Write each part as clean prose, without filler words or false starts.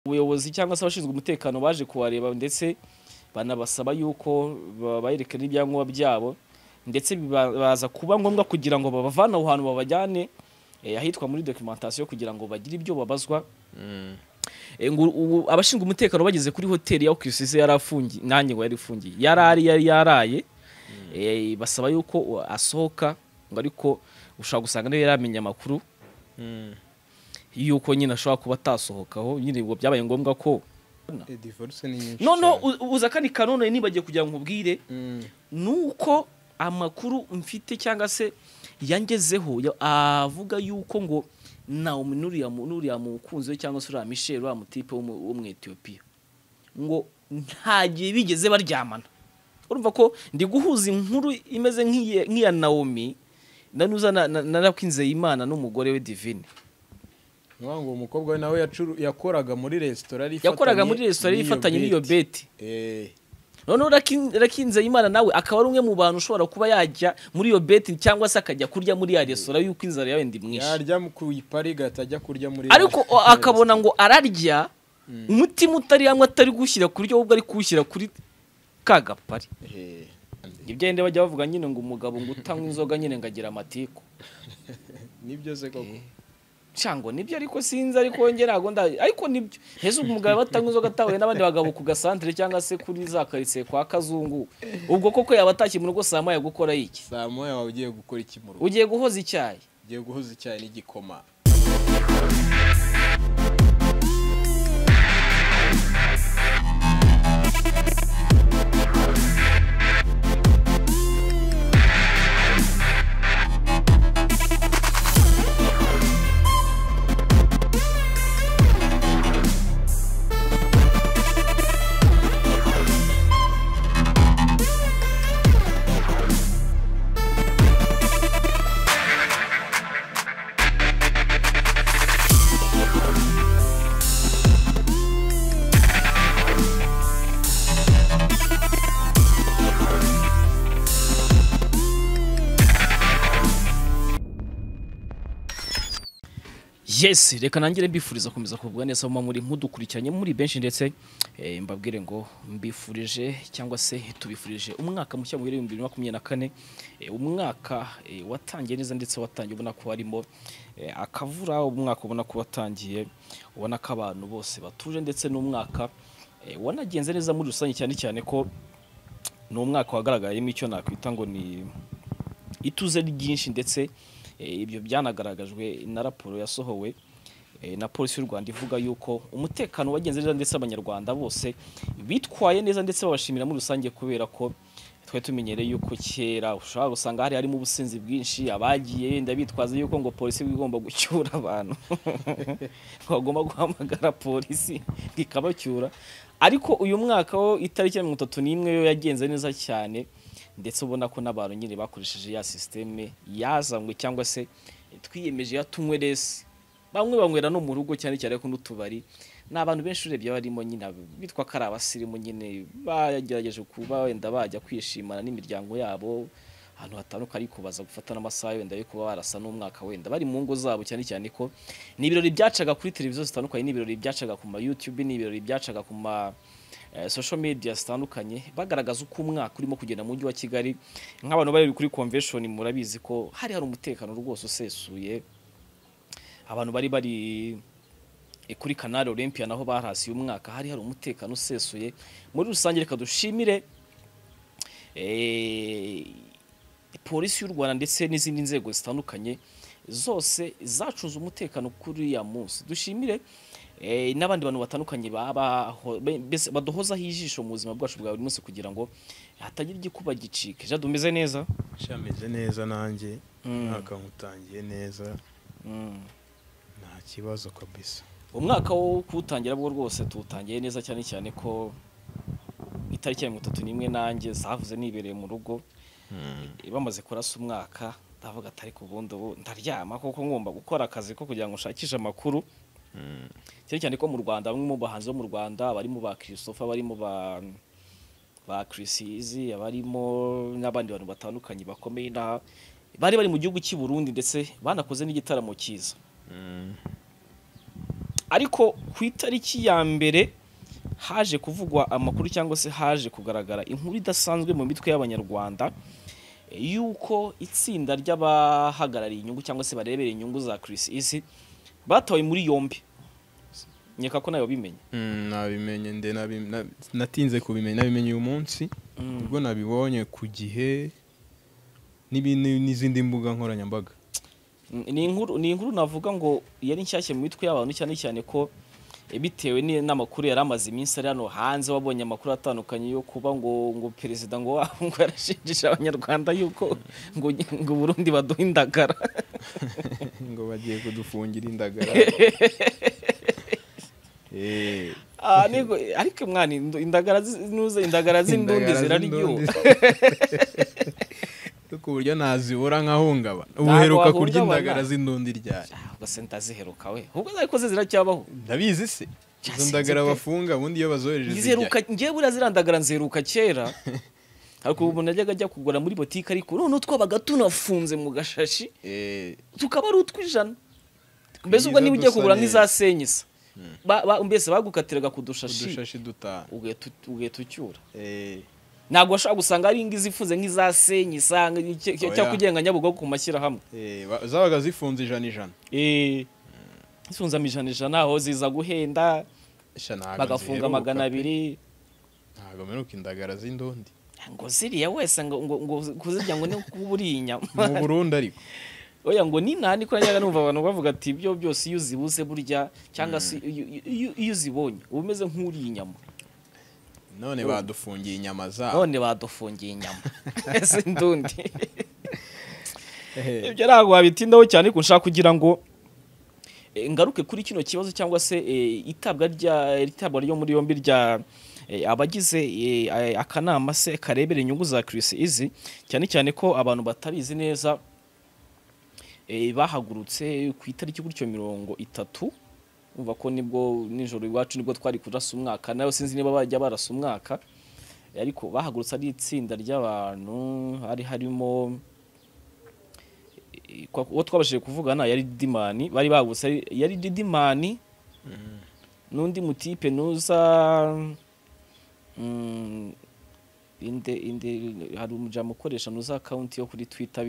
ubuyobozi cyangwa se abashinzwe umutekano baje kuwareba ndetse banabasaba yuko bayerekana ibyangombwa byabo ndetse baza kuba ngombwa kugira ngo babavana aho hantu babajyane ahitwa muri documentation kugira ngo bagire ibyo babazwa. Abashinzwe umutekano bageze kuri hoteli ya Chrisise yarafungiye nanjye ngo yari ifungiye yaraye basaba yuko asohoka ngo ariko ushaka gusanga nayo yaramenya amakuru yuko nyine ashobora kuba atasohokaho nyine ngo byabaye ngombwa ko divorce ni nyinshi no uza kandi kanone nibagiye kugira ngo ubwire nuko amakuru mfite cyangwa se yangezeho avuga yuko ngo na umunuriya mukunze cyangwa se uriya Michel wa mutipe wo mu Ethiopia ngo ntagiye bigeze baryamana. Urumva ko ndi guhuza inkuru imeze nk'iya Naomi nanuza narakwinze Imana n'umugore we Divine. Ngo umukobwa we nawe yakoraga muri restaurant ifatanye n'iyo beti. None rakinze Imana nawe akaba ari umwe mu bantu ushobora kuba yajya muri iyo beti cyangwa se akajya kurya muri ya restaurant yuko inzara yawe ndi mwinshi. Yarya ku ipariga atajya kurya muri. Ariko akabona ngo ararya umutima utari yamwe atari gushyira kuryo ubwo ari kushyira kuri kagapari. Ibyende bajya bavuga nyine ngo umugabo ngo utanywa inzoga nyine ngagira amatiko. Nibyo se koko. Chango nibyo ariko sinzi ariko ngerago ariko nibyo heze umugabo batanywa inzoga tawe n'abandi bagabo ku gasantre cyangwa se kuri za karitse kwa Kazungu ubwo koko yabatashye mu rugo saa moya gukora iki? Saa moya wawe ugiye gukora iki mu rugo? Ugiye guhoza icyayi? Ugiye guhoza icyayi n'igikoma. Yes, reka nangire mbifuriza komeza kubwa neza mu muri mudukurikiranye muri benshi ndetse mbabwire ngo mbifurije cyangwa se tubifurije umwaka mushya mu 2024 umwaka watangiye neza ndetse watangiye ubona ko harimo akavura umwaka ubona ko watangiye ubona ko abantu bose batuje ndetse n'umwaka wanagenze neza muri rusange cyane ko no umwaka wagaragayemo icyo nakwita ngo ni ituze ryinshi ndetse ibyo byanagaragajwe na raporo yasohowe na polisi y'u Rwanda ivuga yuko umutekano wagenze neza ndetse abanyarwanda bose bitwaye neza ndetse babashimira muri rusange kubera ko twe tumenyereye yuko kera ushobora gusanga harimo ubusinzi bwinshi abagiye ndabitwaza yuko ngo polisi igomba gucyura abantu bagomba guhamagara polisi ikabacyura ariko uyu mwaka wo itariki ya 31 yo yagenze neza cyane ndetse ubona ko n'abantu nyine bakoresheje ya systeme yazangwe cyangwa se twiyemeje yatumwe rese bamwe banywera no mu rugo cyane ko n'utubari n'abantu benshi urebye barimo nyine bitwa karabasirimu nyine bagerageje kuba wenda bajya kwishimana n'imiryango yabo ahantu hatanuka ari kubaza gufata n'amasaha wenda yo kuba barasa n'umwaka wenda bari mu ngo zabo cyane ko ni ibirori byacaga kuri televiziyo zitandukanye ni ibirori byacaga ku ma YouTube ni ibirori byacaga ku ma social media zitandukanye bagaragaza uko umwaka urimo kugenda mu mujyi wa Kigali nk'abantu bari kuri convention murabizi ko hari umutekano rwose usesuye abantu bari kuri Canal Olympia naho barasiye umwaka hari umutekano usesuye muri rusange reka dushimire polisi y'u Rwanda ndetse n'izindi nzego zitandukanye zose zacunze umutekano kuri ya munsi dushimire n'abandi bantu batandukanye badohoza hijisho mu buzima bwacu bwa buri munsi kugira ngo hatagira igikuba gicike ja dumeze neza shameze neza nanjye mwaka ngutangiye neza nta kibazo kabisa umwaka wo kutangira bwo rwose tutangiye neza cyane ko itariki ya 31 nanjye zavuze nibereye mu rugo bamaze kurasa umwaka ndavuga atari kubundo ndaryama koko ngomba gukora akazi ko kugira ngo nshakishe amakuru cyane ko mu Rwanda bamwe mu bahanzi bo mu Rwanda barimo ba Christopher barimo ba Chrisizi abarimo n'abandi bantu batandukanye bakomeye bari mu gihugu cy'i Burundi ndetse banakoze n'igitaramo cyiza ariko ku itariki ya mbere haje kuvugwa amakuru cyangwa se haje kugaragara inkuru idasanzwe mu mitwe y'abanyarwanda yuko itsinda ry'abahagarariye inyungu cyangwa se barebereye inyungu za Chris Easy batawe muri yombi. Nyeka ko nayo bimenye. Nabimenye natinze kubimenya, nabimenye uyu munsi ubwo nabibonye ku Gihe n'izindi mbuga nkoranyambaga. Ni inkuru navuga ngo yari nshyashye mu mitwe y'abantu cyane cyane ko bitewe n'amakuru yari amaze iminsi ari hano hanze, wabonye amakuru atandukanye yo kuba ngo perezida ngo yarashinjije abanyarwanda yuko ngo Burundi baduha indagara ngo bagiye kudufungira indagara. Ariko mwana indagara z'indundi ziraryoha ku buryo nazibura nkahungaba. Ubuheruka kurya indagara z'indundi ryari? Ubwo ndaziheruka we. Ubwo ariko ziracyabaho. Ndabizi se. Izo ndagara bafunga ubundi iyo bazohereje ziheruka. Ngiye buriya zirandagara nziheruka kera. Ariko ubu najyaga ajya kugura muri botike, ariko none twabaga tunafunze mu gashashi tukaba ari utwijana. Mbese ubwo niba ugiye kugura nk'iza senyisa mbese bagukatiraga ku dushashi dutanu ugahita ucyura. Ntabwo washobora gusanga ari ingizi ifunze nk'iza senyisa cyangwa kugenga Nyabugogo ku mashyirahamwe. Zabaga zifunze ijana. Zifunze ijana aho ziza guhenda bagafunga 200. Ntabwo meruka indagara z'indundi ngo ziriya wese ngo kuzirya ngo ni kuburi inyama mu Burundi. Ariko oya ngo ni nani ko najyaga numva abantu bavuga ati ibyo byose iyo uzibuze burya cyangwa se iyo uzibonye uba umeze nk'uri inyama. None badufungiye inyama zabo. Ese ndundi ibyo ntabwo wabitindaho cyane ko nshaka kugira ngo ngaruke kuri kino kibazo cyangwa se itabwa ryo muri yombi rya abagize akanama se karebera inyungu za Chris Easy, cyane cyane ko abantu batabizi neza bahagurutse ku itariki gutyo 30. Umva ko nibwo nijoro iwacu nibwo twari kurasa umwaka, nayo sinzi niba bajya barasa umwaka, ariko bahagurutse ari itsinda ry'abantu harimo uwo twabashije kuvugana yari Didimani, bari bagutse yari Didimani n'undi mutipe nuza inde hari umujama ukoresha nuza account yo kuri Twitter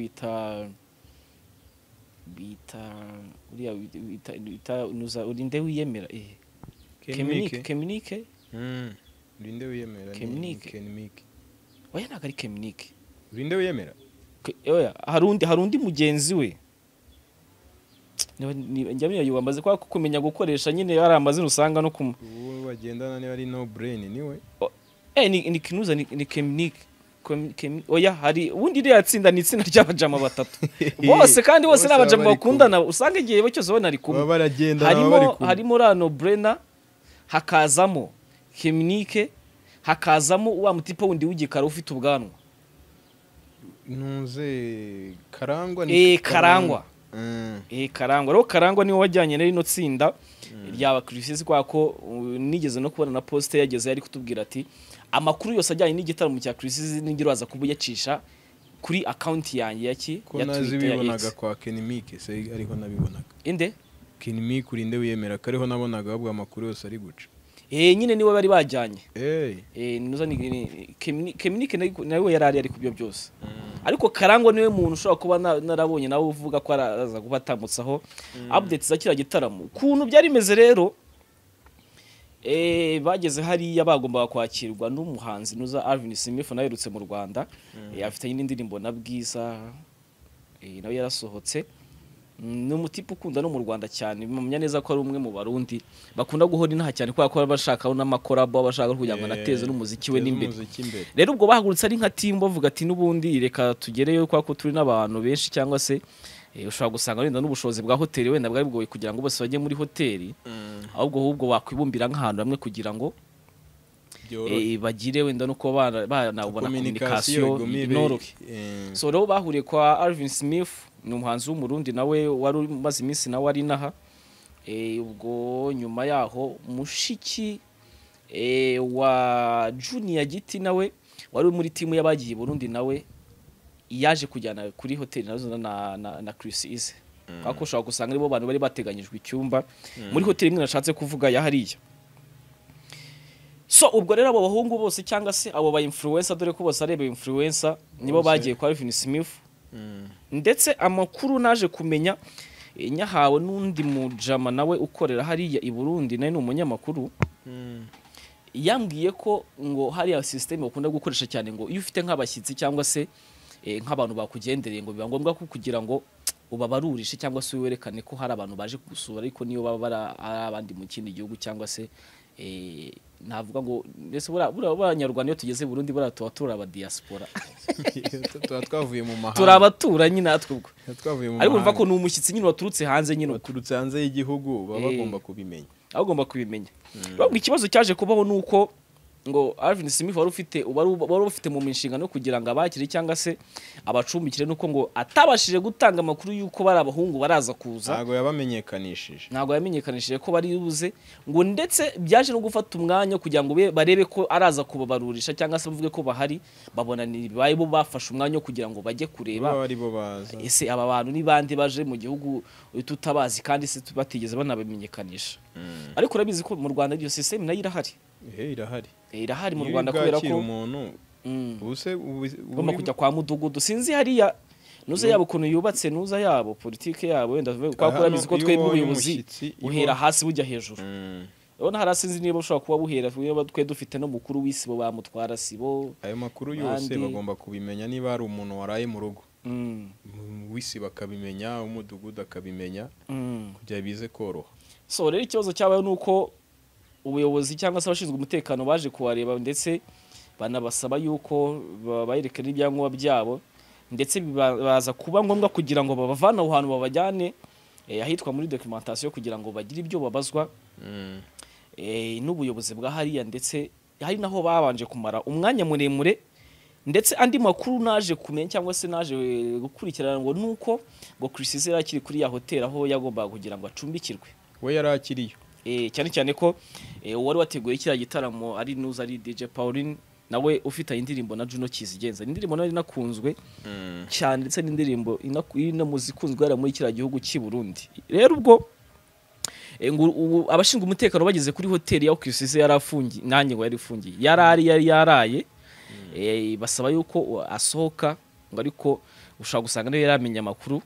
bita nuza urinde wiyemera Keminike urinde wiyemera Keminike oya ntabwo ari Keminike urinde wiyemera oya hari undi mugenzi we njya yamaze kwa kumenya gukoresha nyine yari amazina usanga no ku bagendana niba ari no brain niwe ni kinuza ni Keminike oya hari ubundi iri yatsinda ni itsinda ry'abajama batatu bose kandi bose n'abajama bakundana usanga igihe cyose ubona ari kumwe harimo Rano Brena, hakazamo Keminike, hakazamo wa mutipe wundi w'igikara ufite ubwanwa ntuze Karangwa Karangwa rero Karangwa niwe wajyanye n'ino tsinda ry'aba Chris Easy kwa ko nigeze no kubona na poste yageze yari kutubwira ati amakuru yose ajyanye n'igitaramo cya Chris Easy n'ingiro aza kubuyacisha kuri account yanjye ya Twitter yabibonaga kwa Keminike se ariko nabibonaga inde Keminike urinde wiyemera kariho nabonaga ahubwo amakuru yose ari guca nyine niwe bari bajyanye nuza ni Keminike nawe yari ari kubyo byose ariko Karangwa niwe muntu ushobora kuba narabonye nawe uvuga ko araza kuba atambutsaho updates za kira gitaramo kuntu byari meze rero. Bageze hariya bagombaga kwakirwa n'umuhanzi nuza Alvin Smith naherutse mu Rwanda, afite n'indirimbo na Bwiza nawe yarasohotse. Ni umutipe ukunda no mu Rwanda cyane, bimenya neza ko ari umwe mu Barundi bakunda guhora inaha cyane kwa ko bashaka n'amakorabo bashaka kugira ngo nateze n'umuziki we n'imbere. Rero ubwo bahagurutse ari nka team bavuga ati n'ubundi reka tugereyo kwa ko turi n'abantu benshi cyangwa se ushobora gusanga wenda n'ubushobozi bwa hoteli wenda bwari bwoye kugira ngo bose bajye muri hoteli, ahubwo wakwibumbira nk'ahantu hamwe kugira ngo bagire wenda no kuba banabona communication inoroke. So rero bahuriye kwa Alvin Smith, ni umuhanzi w'umurundi nawe wari umaze iminsi nawe ari naha. Ubwo nyuma yaho mushiki wa Junior Giti nawe wari muri timu y'abagiye Burundi nawe yaje kujyana kuri hoteli nazo na Chris Easy. ako ushobora gusanga aribo bantu bari bateganyijwe icyumba muri hoteli imwe nashatse kuvuga ya hariya. So ubwo rero abo bahungu bose cyangwa se abo ba influencer, dore ko bose areba influencer, nibo bagiye kwa Alvin Smith. Ndetse amakuru naje kumenya nyahawe n'undi mujama nawe ukorera hariya i Burundi, naye n'umunyamakuru, yambwiye ko ngo hariya system bakunda gukoresha cyane ngo iyo ufite nk'abashyitsi cyangwa se nk'abantu bakugendereye ngo biba ngombwa ko kugira ngo ubabarurishe cyangwa se werekane ko hari abantu baje kugusura, ariko niyo baba abandi mu kindi gihugu cyangwa se navuga ngo mbese abanyarwanda iyo tugeze Burundi tuba turi aba diaspora tuba twavuye mu mahanga, turi abaturanyi natwe ubwo twavuye mu mahanga, ariko urumva ko ni umushyitsi nyine waturutse hanze, nyine waturutse hanze y'igihugu baba bagomba kubimenya, agomba kubimenya. Babwo ikibazo cyaje kubaho nuko ngo Alvin Smith wari ufite mu nshingano kugira ngo abakire cyangwa se abacumbikire, nuko ngo atabashije gutanga amakuru yuko bari abahungu baraza kuza, ntago yamenyekanishije ko bari buze, ngo ndetse byaje no gufata umwanya kugira ngo barebe ko araza kubabarurisha cyangwa se bavuge ko bahari, babona nibaye bo bafashe umwanya kugira ngo bajye kureba ese aba bantu ni bande baje mu gihugu tutabazi kandi se batigeze banabamenyekanisha. Ariko urabizi ko mu Rwanda iyo system nayo irahari. Irahari mu Rwanda kubera ko umuntu ugomba kujya kwa mudugudu, sinzi hariya nuza yabo ukuntu yubatse, nuza yabo politike yabo, wenda kwa kurabizi ko twebwe ubuyobozi uhera hasi bujya hejuru. Urabona hari sinzi niba ushobora kuba buhera twe dufite no mukuru w'isibo bamutwara sibo, ayo makuru yose bagomba kubimenya, niba ari umuntu waraye mu rugo w'isi bakabimenya, umudugudu akabimenya, kugira bize koroha. So rero ikibazo cyabaye nuko ubuyobozi cyangwa se abashinzwe umutekano baje kuwareba, ndetse banabasaba yuko bayerekana ibyangombwa byabo, ndetse baza kuba ngombwa kugira ngo babavane aho hantu babajyane ahitwa muri documentation kugira ngo bagire ibyo babazwa n'ubuyobozi bwa hariya, ndetse hari naho babanje kumara umwanya muremure. Ndetse andi makuru naje kumenya cyangwa se naje gukurikirana ngo nuko ngo Chris Izere akiri kuri ya hotel aho yagombaga kugira ngo acumbikirwe, we yarakiriyo cyane cyane ko wari wateguye kiriya gitaramo ari nuza ari DJ Pauline, nawe ufite indirimbo na Juno Kizigenza, indirimbo nari nakunzwe cyane, ndetse n'indirimbo ina muzikunzwe ara muri kiriya gihugu cy'i Burundi. Rero ubwo abashinzwe umutekano bageze kuri hotel ya Chris Izere yarafungiye, nanjye ngo yari ifungiye, yaraye basaba yuko asohoka, ngo ariko ushaka gusanga nawe yaramenye amakuru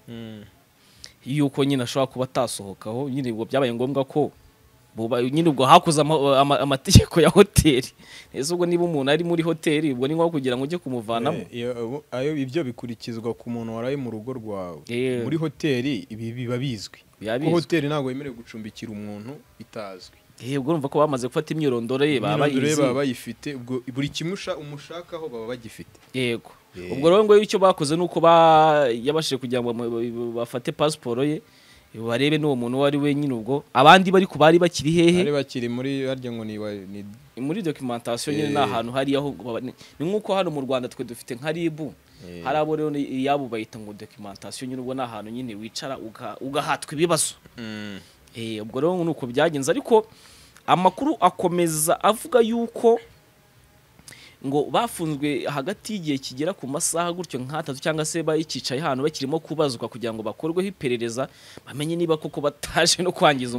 yuko nyine ashobora kuba atasohokaho, nyine ubwo byabaye ngombwa ko nyine ubwo hakuza amategeko ya hoteli. Ese ubwo niba umuntu ari muri hoteli, ubwo ni nko kugira ngo ujye kumuvanamo, ayo ibyo bikurikizwa ku muntu waraye mu rugo rwawe. Muri hoteli ibi biba bizwi ko hoteli ntabwo yemerewe gucumbikira umuntu bitazwi. Ubwo urumva ko bamaze gufata imyirondoro ye, baba bayifite, ubwo buri kimwe umushakaho baba bagifite. Yego. Ubwo rero ngo icyo bakoze nuko yabashije kugira ngo bafate passport ye, barebe n'uwo muntu wari we nyine. Ubwo abandi bari kubari bakiri hehe, bari bakiri muri harya ngo ni muri documentation nyine n'ahantu hari aho. Ni nkuko hano mu Rwanda twe dufite nka RIB, hari abo rero yabo bayita ngo documentation nyine, ubwo n'ahantu nyine wicara ugahatwa ibibazo. Ubwo rero nuko byagenze, ariko amakuru akomeza avuga yuko ngo bafunzwe hagati y'igihe kigera ku masaha gutyo nk'atatu, cyangwa se bayikicaye hano bakirimo kubazwa kugira ngo bakorweho iperereza, bamenye niba koko bataje no kwangiza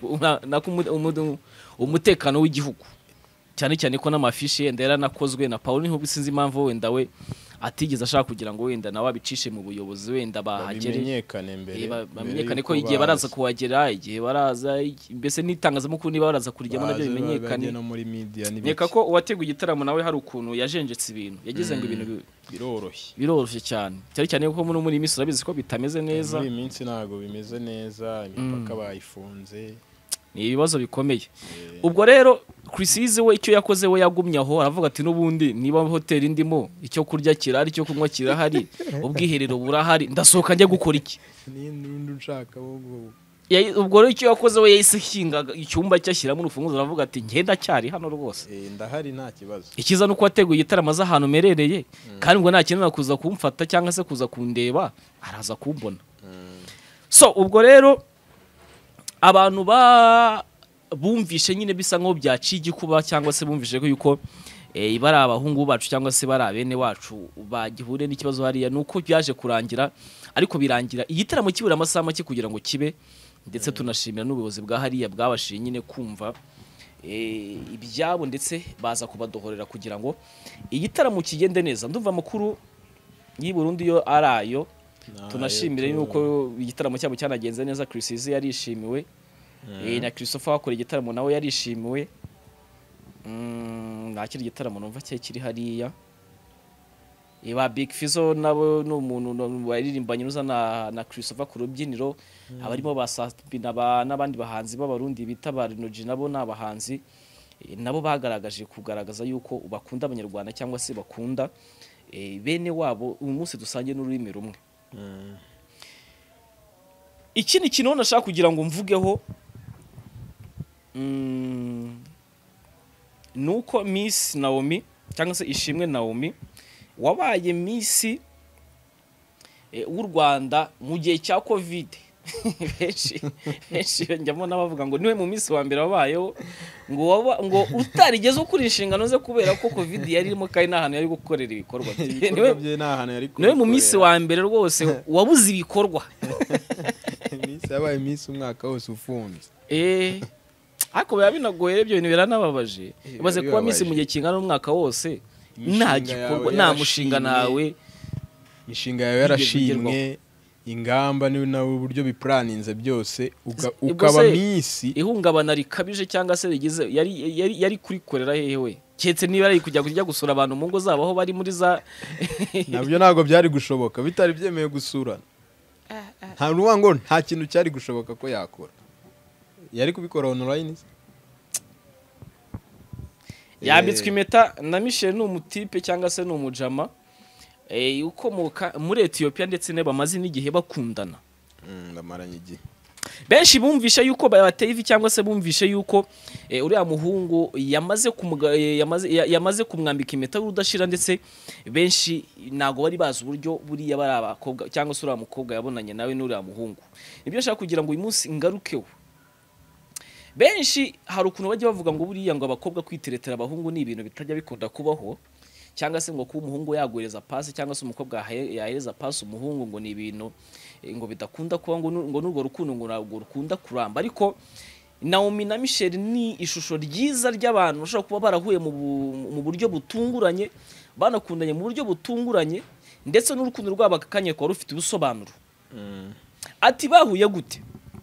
umutekano w'igihugu, cyane cyane ko n'amafishi yenda yaranakozwe na Pauline. Nubwo sinzi impamvu wenda we atigeze ashaka kugira ngo wenda nawe abicishe mu buyobozi, wenda bahagere bamenyekane ko igihe baraza kuhagera, igihe baraza mbese n'itangazamakuru niba baraza kurijyamo nabyo bimenyekane. Neka ko uwateguye igitaramo nawe hari ukuntu yajenjetse ibintu, yagize ngo ibintu biroroshye cyane cyane ko muri minsi urabizi ko bitameze neza. Muri minsi ntago bimeze neza, imipaka bayifunze, ni ibibazo bikomeye. Ubwo rero Chris Izere we icyo yakoze, we yagumye aho aravuga ati n'ubundi niba hoteli ndimo icyo kurya kirahari, icyo kunywa kirahari, ubwiherero burahari, ndasohoka njye gukora iki? Ubwo rero icyo yakoze, we yahise hinga icyumba cyashyiramo urufunguzo, aravuga ati ngenda cyari hano rwose, ndahari nta kibazo. Ikiza nuko wateguye igitaramo aza ahantu merereye, kandi ngo ntakenera kuza kumfata cyangwa se kuza kundeba, araza kumbona. So ubwo rero abantu bumvishe nyine bisa nko byaciye igikuba, cyangwa se bumvishe ko yuko bari abahungu bacu cyangwa se bari abene wacu bagihure n'ikibazo hariya, nuko byaje kurangira ariko birangira igitaramo kibura amasaha make kugira ngo kibe, ndetse tunashimira n'ubuyobozi bwa hariya bwabashije nyine kumva ibyabo ndetse baza kubadohorera kugira ngo igitaramo kigende neza. Ndumva amakuru y'i Burundi yo arayo, tunashimire yuko igitaramo cyabo cyanagenze neza. Chris Easy yarishimiwe, na Christopher wakoreye igitaramo nawe yarishimiwe. Nakiri igitaramo numva cye kiri hariya. Ba Big Fizzo nabo n'umuntu waririmbanye nuza na Christopher ku rubyiniro, abarimo basabi n'abandi bahanzi b'abarundi bita ba Renoji, nabo n'abahanzi nabo bagaragaje kugaragaza yuko bakunda abanyarwanda cyangwa se bakunda bene wabo uyu munsi dusangiye n'ururimi rumwe. Ikindi kintu nashaka kugira ngo mvugeho nuko Miss Naomi cyangwa se Ishimwe Naomi wabaye Miss w'u Rwanda mu gihe cya Covid. benshi njyamo nabavuga ngo niwe mu Miss wa mbere wabayeho, ngo utarigeze ukuri inshingano ze kubera ko Covid yari irimo kandi n'ahantu yari gukorera ibikorwa bye. Niwe mu Miss wa mbere rwose wabuze ibikorwa. Miss yabaye Miss umwaka wose ufunze. Ariko biba binagoye, ibyo bintu biranababaje. Ibaze kuba Miss mu gihe kingana n'umwaka wose nta gikorwa, nta mushinga nawe, imishinga yawe yarashimwe, ingamba nawe uburyo biplaninze byose ukaba Miss. Ihungabana rikabije cyangwa se rigize yari kurikorera hehe? Cyetse niba ari kujya gusura abantu mu ngo zabo aho bari muri za nabyo ntago byari gushoboka, bitari byemeye gusurana. Nta ruwango, nta kintu cyari gushoboka ko yakora, yari kubikora online. Yambitswe impeta na Michel, n'umutipe cyangwa se n'umujama ukomoka muri Ethiopia, ndetse ne bamaze n'igihe bakundana. Bamaranye igihe. Benshi bumvisha yuko bateye ivi cyangwa se bumvisha yuko uriya muhungu yamaze kumwambika impeta y'udashira, ndetse benshi nago bari bazi uburyo buriya bari abakobwa cyangwa se uriya mukobwa yabonanye nawe n'uriya muhungu. Nibyo nshaka kugira ngo uyu munsi ngarukeho. Benshi hari ukuntu bajya bavuga ngo buriya ngo abakobwa kwiteretera abahungu ni ibintu bitajya bikunda kubaho, cyangwa se ngo kuba umuhungu yagwereza pasi cyangwa se umukobwa yahereza pasi umuhungu ngo ni ibintu ngo bidakunda kuba, ngo n'urwo rukundo ngo ntabwo rukunda kuramba. Ariko Naomi na Michel ni ishusho ryiza ry'abantu bashobora kuba barahuye mu buryo butunguranye, banakundanye mu buryo butunguranye, ndetse n'urukundo rwabo akakanye kwa rufite ubusobanuro. Ati bahuye gute?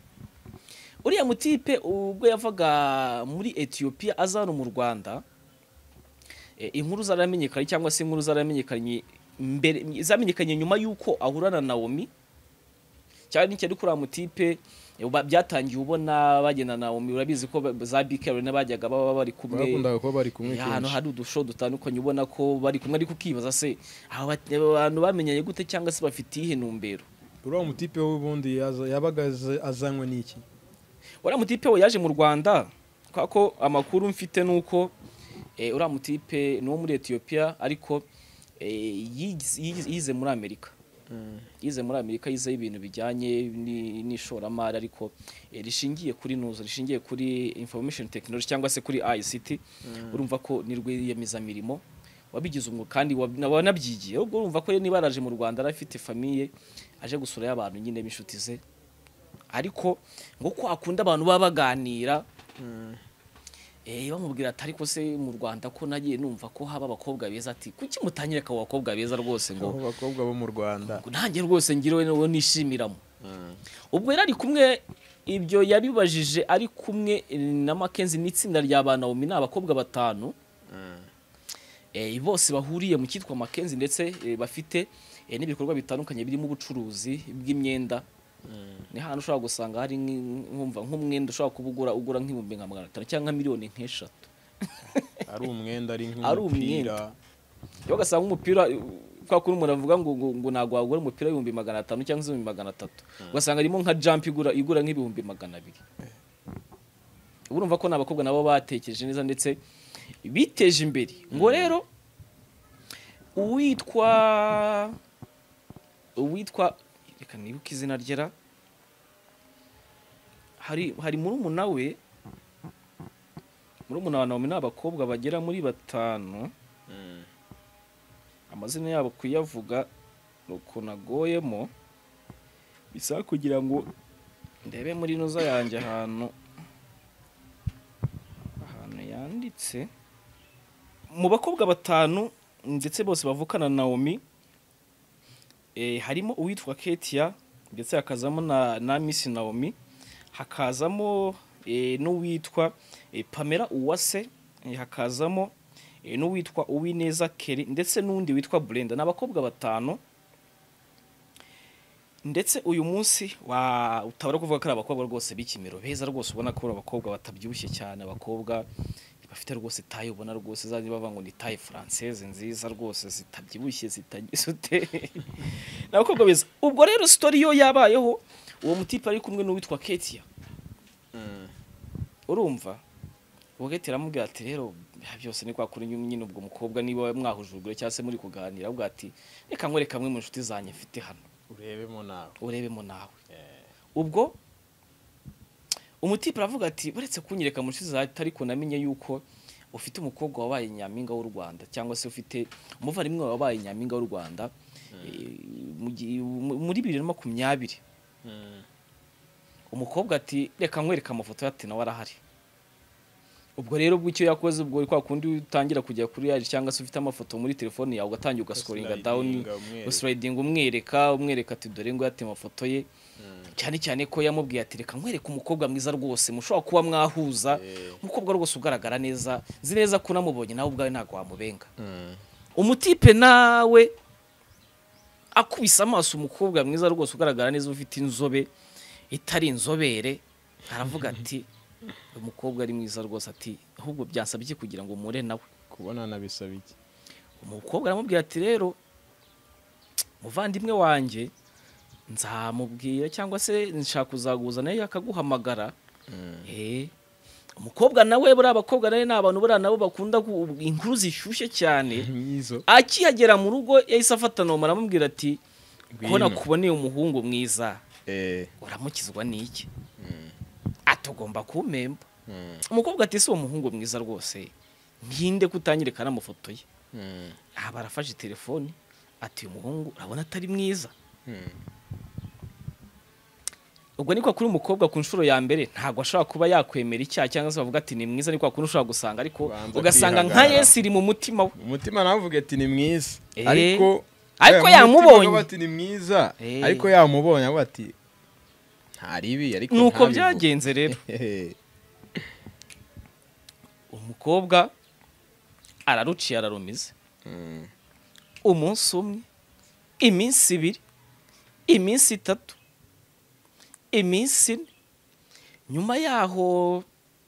Uriya mutipe ubwo yavaga muri Ethiopia aza hano mu Rwanda, inkuru zaramenyekanye cyangwa se inkuru zaramenyekanye mbere, zamenyekanye nyuma yuko ahurana na Naomi. Cyane cyari kuri mutipe byatangiye ubona bagenda na Naomi, urabizi ko za BK n'abajyaga baba bari kumwe, bakundaga ko bari kumwe hano hari udusho dutandukanye ubona ko bari kumwe, ariko ukibaza se abantu bamenyanye gute cyangwa se bafite ihe numbero. Uriya mutipe w'ubundi yabaga azanywe n'iki? Uriya mutipe we yaje mu Rwanda, kako amakuru mfite nuko uriya mutipe no muri Ethiopia, ariko yize muri Amerika. Yize muri Amerika, yize ibintu bijyanye n'ishoramari, ariko rishingiye kuri nuzo, rishingiye kuri information technology cyangwa se kuri ICT. Urumva ko ni rwiyemizamirimo wabigize umwuga kandi wanabyigiye. Ubwo urumva ko niba araje mu Rwanda arafite famille aje gusura y'abantu nyine b'inshuti ze, ariko ngo ko akunda abantu baba baganira. Bamubwira ati ariko se mu Rwanda ko nagiye numva ko haba abakobwa beza, ati kuki mutanyereka abo bakobwa beza rwose, ngo abakobwa bo mu Rwanda nanjye rwose ngirewe no nishimiramo. Ubwo yari ari kumwe, ibyo yabibajije ari kumwe na Mackenzie n'itsinda rya ba Naomi, n'abakobwa 5 bose bahuriye mu cyitwa Mackenzie, ndetse bafite n'ibikorwa bitandukanye birimo ubucuruzi bw'imyenda. Ni hano ushobora gusanga hari nk'umwenda ushobora kubugura ugura nk'ibihumbi nka 500 cyangwa miliyoni nk'eshatu. Ari umwenda, ari nk'umupira. Yo gasanga umupira kwa kuri umuntu avuga ngo nagwa wagura umupira w'ibihumbi 500 cyangwa 300. Ugasanga arimo nka jump igura nk'ibihumbi 200. Urumva ko n'abakobwa nabo batekereje neza ndetse biteje imbere. Ngo rero uwitwa reka nibuka izina ryera, hari murumuna we, murumuna wa Naomi n'abakobwa bagera muri 5. Amazina yabo kuyavuga uko nagoyemo. bisaba kugira ngo ndebe muri noza yanjye ahantu yanditse mu bakobwa batanu ndetse bose bavukana na Naomi harimo uwitwa Ketia ndetse hakazamo na Miss Naomi, hakazamo n'uwitwa Pamela Uwase, hakazamo n'uwitwa Uwineza Kelly ndetse n'undi witwa Brenda. N'abakobwa batanu ndetse uyu munsi utabara kuvuga ko ari abakobwa rwose b'ikimero beza rwose, ubona ko abakobwa batabyibushye cyane, abakobwa bafite rwose taye, ubona rwose zaje bava ngo ni taye française nziza rwose zitabyibushye zitagisute n'abakobwa beza. Ubwo rero story yo yabayeho uwo mutipe ari kumwe n'uwitwa Ketia, urumva uwo Ketia aramubwira ati rero byose ni kwa kuri nyine ubwo mukobwa niba mwahujurwe cyangwa se muri kuganira, ubwo ati reka nkwereka kamwe mu nshuti zanye mfite hano urebemo nawe. Ubwo umutipe aravuga ati buretse kunyereka mu nshuti zawe ariko namenye yuko ufite umukobwa wabaye nyampinga w'u Rwanda cyangwa se ufite umuvandimwe wabaye nyampinga w'u Rwanda muri 2020. Umukobwa ati reka nkwereka amafoto ati nawe arahari. Ubwo rero bw'icyo yakoze ubwo kwa kundi utangira kujya kuri yaje cyangwa se ufite amafoto muri telefone yawe ugatangira ugascrollinga down sliding umwereka ati dore ngo yate amafoto ye, cyane cyane ko yamubwiye ati reka nkwereka umukobwa mwiza rwose mushobora kuba mwahuza, umukobwa rwose ugaragara neza, nzi neza ko namubonye nawe ubwawe ntago wamubenga. Umutipe nawe akubisa amaso umukobwa mwiza rwose ugaragara neza ufite inzobe itari inzobere, aravuga ati umukobwa ari mwiza rwose, ati ahubwo byansaba iki kugira ngo mure nawe kubona nabisaba iki. Umukobwa aramubwira ati rero muvandimwe wanjye nzamubwira cyangwa se nshaka kuzaguza naye akaguhamagara. Umukobwa nawe buri abakobwa naye n'abantu buri nabo bakunda inkuru zishyushye cyane. Akihagera mu rugo yahise afata nomero aramubwira ati ko nakuboneye umuhungu mwiza uramukizwa n'iki, atugomba kumemba. Umukobwa ati si umuhungu mwiza rwose ntinde kutanyereka n'amafoto ye. Barafashe telefone ati umuhungu urabona atari mwiza. Ubwo niko kuri umukobwa ku nshuro ya mbere ntago ashobora kuba yakwemera icyaha cyangwa se bavuga ati ni mwiza, niko kuri ushobora gusanga ariko ugasanga nka Yesu iri mu mutima we. Umutima navuga ati ni mwiza ariko yamubonye ati ni mwiza ariko yamubonye avuga ati ntaribi ariko nuko byagenze rero. Umukobwa araruciye ararumize. Umunsi umwe, iminsi ibiri, iminsi itatu, iminsi ine, nyuma yaho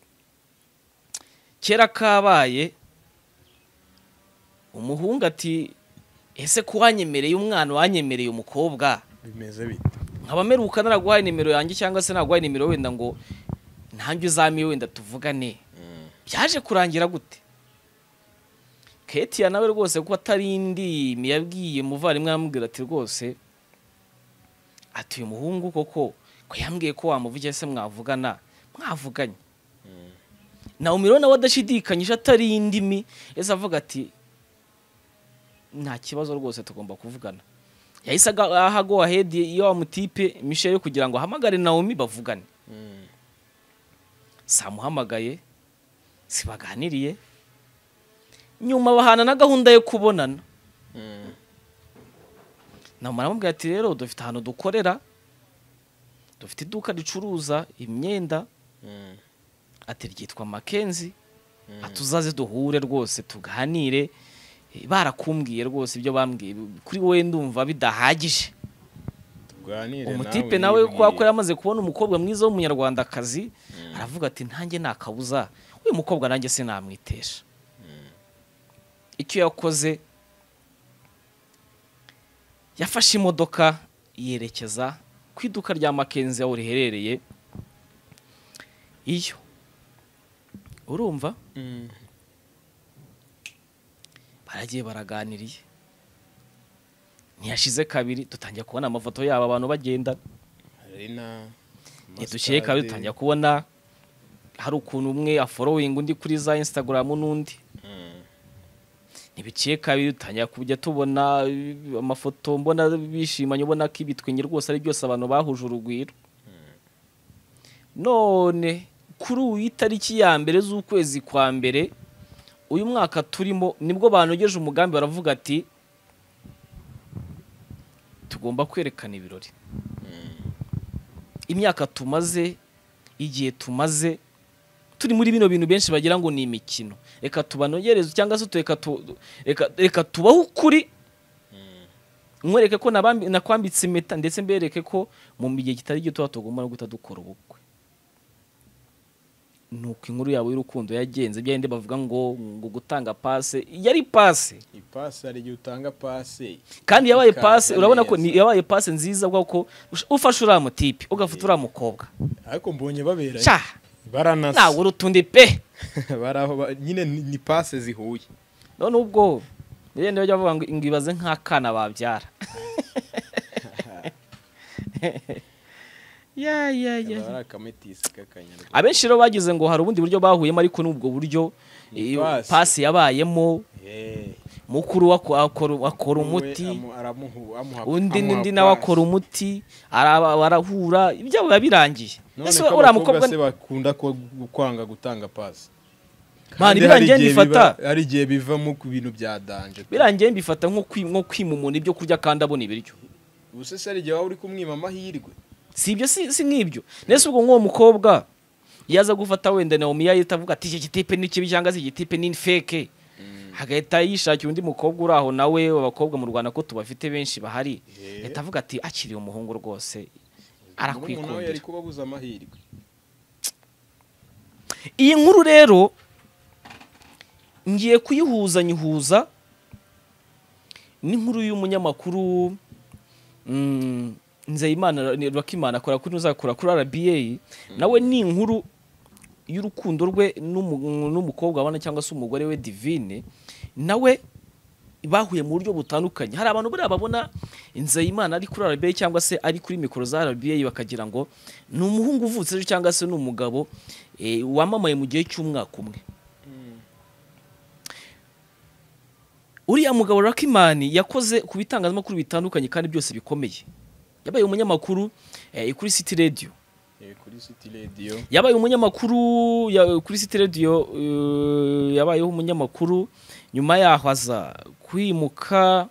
kera kabaye umuhungu ati ese ko wanyemereye umwana wanyemereye umukobwa bimeze bite, nkaba meruka naraguhaye nimero yanjye cyangwa se naguhaye nimero wenda ngo ntange uzamiye wenda tuvugane, byaje kurangira gute? Ketia nawe rwose ko atari indimi yabwiye muvandimwe amubwira ati rwose ati uyu muhungu koko ko yambwiye ko wamuvugiye se mwavuganye. Naomi rero nawe adashidikanyije atari indimi ese avuga ati nta kibazo rwose tugomba kuvugana. Yahise go ahead iyo amutipe Michelle kugira ngo ahamagare Naomi bavugane. Samuhamagaye sibaganiriye, nyuma bahana na gahunda yo kubonana. Naomi aramubwira ati rero dufite ahantu dukorera, dufite iduka ricuruza imyenda, ati ryitwa Mackenzie, atuzaze duhure rwose tuganire, barakumbwiye rwose ibyo bambwiye kuri wowe ndumva bidahagije. Umutipe nawe ko yamaze kubona umukobwa mwiza w'umunyarwandakazi aravuga ati ntange nakabuza uyu mukobwa nanjye se namwitesha. Icyo yakoze yafashe imodoka yerekeza ku iduka rya Mackenzie aho riherereye iyo, urumva baragiye baraganiriye. Ntiyashize kabiri dutangiye kubona amafoto yabo abantu bagenda, ntiduciye kabiri dutangiye kubona hari ukuntu umwe afollowing undi kuri za Instagram n'undi. ntibiciye kabiri utangira kujya tubona amafoto mbona bishimanye ubona ko ibitwenge rwose ari byose abantu bahuje urugwiro. None kuri uyu itariki ya mbere z'ukwezi kwa mbere uyu mwaka turimo nibwo banogeje umugambi baravuga ati tugomba kwerekana ibirori. Imyaka tumaze, igihe tumaze turi muri bino bintu benshi bagira ngo ni imikino, reka tubanogereze cyangwa se reka tubaho ukuri, mwereke ko nakwambitse impeta ndetse mbereke ko mu gihe kitari gito tugomba no guta dukora ubukwe. Nuko inkuru yabo y'urukundo yagenze byende bavuga ngo gutanga pase yari pase. Ipase ari gihe utanga pase Kandi yabaye pase, urabona ko yabaye pase nziza kuko ufashe uriya mutipe ugafuta uriya mukobwa. Ariko mbonye babera Sha baranasa nawe urutundi pe baraho nyine ni pase zihuye. none ubwo yende bajya bavuga ngo ibaze nk'akana babyara. Ya abenshi rero bagize ngo hari ubundi buryo bahuyemo ariko n'ubwo buryo pasi yabayemo. Mukuru akora umuti undi nawe akora umuti barahura ibyo biba birangiye. Ese uriya mukobwa se bakunda kwanga gutanga pasi. Mani birangiye mbifata ari igihe bivamo ku bintu bya danje. Birangiye mbifata nko kwima umuntu ibyo kurya kandi abona ibiryo. Ubuse se ari igihe waba uri kumwima amahirwe. Si ibyo si nk'ibyo. Nese ubwo nk'uwo mukobwa yaza gufata wenda Naomi yahita avuga ati iki gitipe ni kibi cyangwa se igitipe ni fake. Hagahita yishakira undi mukobwa uraho nawe abakobwa mu Rwanda ko tubafite benshi bahari. Yahita avuga ati akiriye umuhungu rwose arakwikundira. Yari kubabuza amahirwe. Iyi nkuru rero ngiye kuyihuza n'inkuru y'umunyamakuru Nzeyimana Rakimana akora kuri uzakora kuri RBA. Nawe ni inkuru y'urukundo rwe n'umukobwa abana cyangwa se umugore we Divine. Nawe bahuye mu buryo butandukanye. Hari abantu buriya babona Nzeyimana ari kuri RBA cyangwa se ari kuri mikoro za RBA bakagira ngo ni umuhungu uvutse cyangwa se ni umugabo wamamaye mu gihe cy'umwaka umwe. Uriya mugabo Rakimani yakoze ku bitangazamakuru bitandukanye kandi byose bikomeye. Yabaye umunyamakuru kuri City Radio. Kuri City Radio. Yabaye umunyamakuru kuri City Radio, yabayeho umunyamakuru nyuma yaho aza kwimuka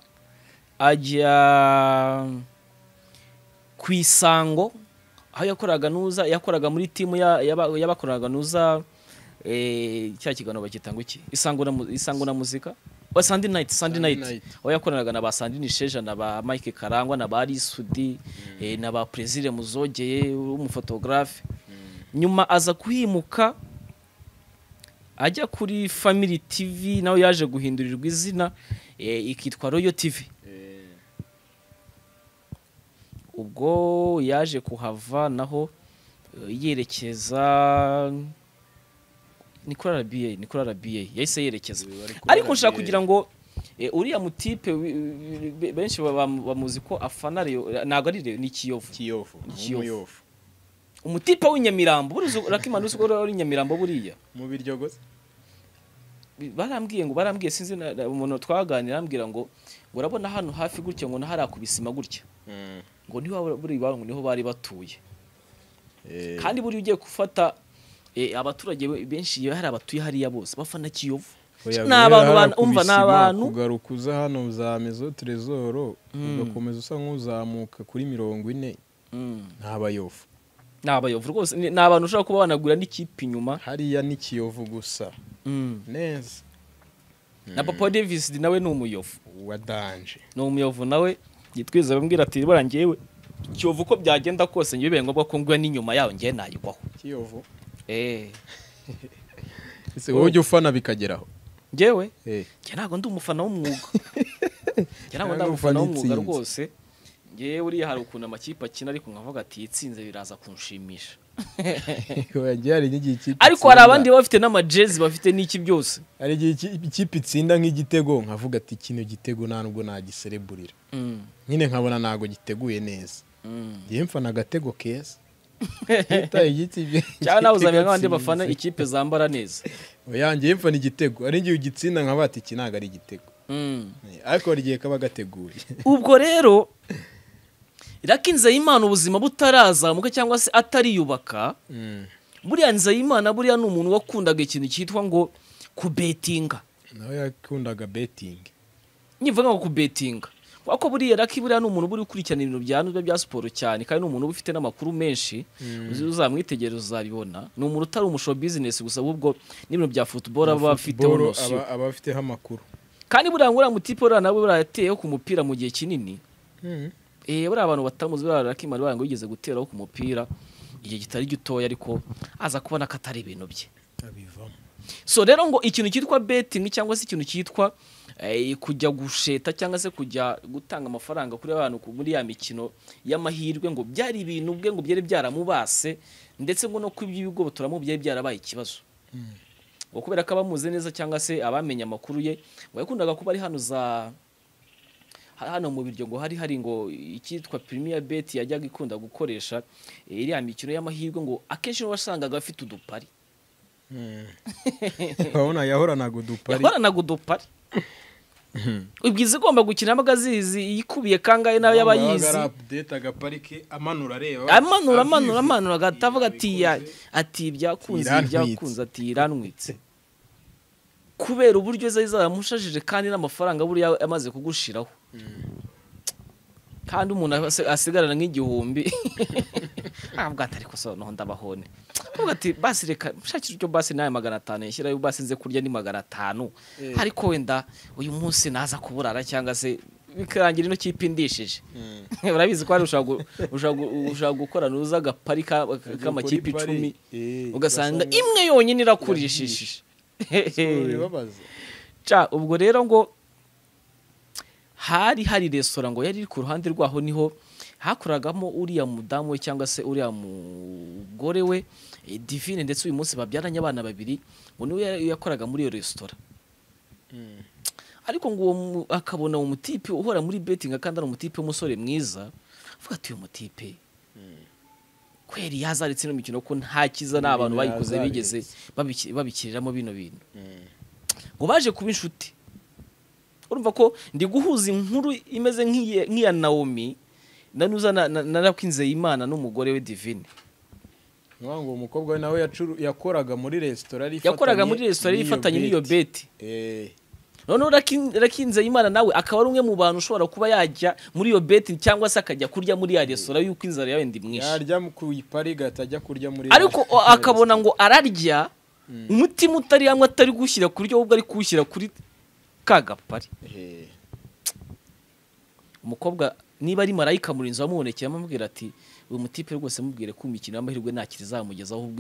ajya ku Isango aho yakoraga muri timu yabakoraga nuza cya kigano bakitanga iki Isango na muzika Sunday night aho yakoranaga na ba Sandrine Sheja na ba Mike Karangwa na ba Risudi na ba Plaisir Muzogeye umufotographe. Nyuma aza kuhimuka ajya kuri Family TV nawe yaje guhindurirwa izina ikitwa Royal TV. Ubwo yaje kuhava naho yerekeza Nicola RBA yahise yerekeza. Ariko nshaka kugira ngo uriya mutipe benshi bamuzi ko afana ntago ari ni Kiyovu. Umutipe w'inyamirambo Rakimana uzi ko ari Nyamirambo buriya mu biryo gose. barambwiye sinzi umuntu twaganira ambwira ngo urabona hano hafi gutya ngo nahari akubisima gutya. Ngo niho buri bantu niho bari batuye. Kandi buri ugiye gufata abaturage benshi hari abatuye hariya bose bafana Kiyovu. N'abantu umva n'abantu kugarukuza hano za Mezo Trezoro ugakomeza usa nk'uzamuka kuri 40 n'abayovu rwose n'abantu ushaka kuba banagura n'ikipe inyuma hariya ni Kiyovu gusa. Neza. Na Papa Davis nawe ni umuyovu wa danje. Ni umuyovu nawe yitwiza bambwira ati barangiyewe Kiyovu ko byagenda kose ngibe ngombwa ko ngwa n'inyuma yawo ngiye nayigwaho. Kiyovu ese wowe ujye ufana bikageraho. Ngewe ntago ndi umufana w'umwuga. Ntago ndi umufana w'umwuga rwose. Ngewe uriya hari ukuntu amakipe akina ariko nkavuga ati yitsinze biraza kunshimisha. Ariko hari abandi bafite n'amajezi bafite n'iki byose. Hari ikipe itsinda nk'igitego nkavuga ati kino gitego nta nubwo nagisereburira. Nyine nkabona nago giteguye neza. Ngiye mfana agatego keza. Cyane uzamenya nk'abandi bafana ikipe zambara neza. Oya ngiye mfana igitego ari ngiye ugitsinda nkabati iki ntago ari igitego. ariko rigiye kaba gateguye. ubwo rero Lucky Nzeyimana ubuzima butarazamuka cyangwa se atariyubaka, buriya Nzeyimana buriya ni umuntu wakundaga ikintu cyitwa ngo kubetinga. Nawe yakundaga betting. Nyivuga ngo kubetinga. Kuko buriya Lucky buriya ni umuntu buri ukurikirana ibintu bya siporo cyane, kandi ni umuntu ufite n'amakuru menshi, uzamwitegereza uzabibona. Ni umuntu utari umushow business gusa, ahubwo n'ibintu bya football aba afiteho nosiyo. Aba afiteho amakuru. Kandi buriya ngura mutipe uriya nawe buriya yateyeho ku mupira mu gihe kinini. Buriya abantu batamuzi buriya Lucky Mari ngo yigeze guteraho ku mupira igihe kitari gitoya, ariko aza kubona ko atari ibintu bye. Abivamo. So rero ngo ikintu cyitwa betting cyangwa se ikintu cyitwa kujya gusheta cyangwa se kujya gutanga amafaranga kuri abantu muri ya mikino y'amahirwe, ngo byari ibintu bwe ngo byari byaramubase, ndetse ngo no kw'ibigo turamo byari byarabaye ikibazo. Ngo kubera ko abamuze neza cyangwa se abamenye amakuru ye, ngo yakundaga kuba ari hano mu biryo, ngo hari ngo icyitwa Premier Bet yajyaga ikunda gukoresha iriya mikino y'amahirwe, ngo akenshi wasangaga afite udupari. Babona yahoranaga udupari. Ubwiza igomba gukina magazizi yikubiye kangaye nayo yabayizi. Update agaparike amanura areba. Amanura agatavuga ati byakunze ati iranwitse. Kubera uburyo zamushajije kandi n'amafaranga buri yamaze kugushiraho. Kandi umuntu asigarana nk'igihumbi. Avuga ati ariko so no ndabahone. Avuga ati basi reka shakira cyo basi naye 500 yashyirayo basi nze kurya ni 500. Ariko wenda uyu munsi naza kuburara cyangwa se bikarangira ino kipindishije. Urabizi ko ari ushaka gukora nuza agapari k'amakipe 10 ugasanga imwe yonyine irakurishishije. Ubwo rero ngo hari restaurant ngo yari ku ruhande rwaho, niho hakuragamo uriya mudamu we cyangwa se uriya mugore we Divine, ndetse uyu munsi babyaranye abana babiri, ngo niwe yakoraga muri iyo restaurant. Ariko ngo akabona umutipe uhora muri betting kandi ari umutipe w'umusore mwiza, avuga ati uyu mutipe kweri yazaritse no mikino ko nta kiza n'abantu bayikoze bigeze babikiriramo bino bintu. Ngo baje kuba inshuti. Urumva ko ndi guhuza inkuru imeze nk'iya Naomi nanuza na Lucky Nzeyimana n'umugore we Divine. Ngo umukobwa we nawe yakoraga muri restaurant ifatanye n'iyo beti. None Lucky Nzeyimana nawe akaba ari umwe mu bantu ushobora kuba yajya muri iyo beti cyangwa se akajya kurya muri ya restaurant yuko inzara yawe ndi mwinshi. Yarya ku ipari gatajya kurya muri. Ariko akabona ngo ararya umutima utari hamwe, atari gushyira kuryo ahubwo ari kuwushyira kuri kagapari. Umukobwa niba ari marayika murinzi wamubonekeye amubwira ati uyu mutipe rwose mubwire ko imikino y'amahirwe ntakiri zamugezaho, ahubwo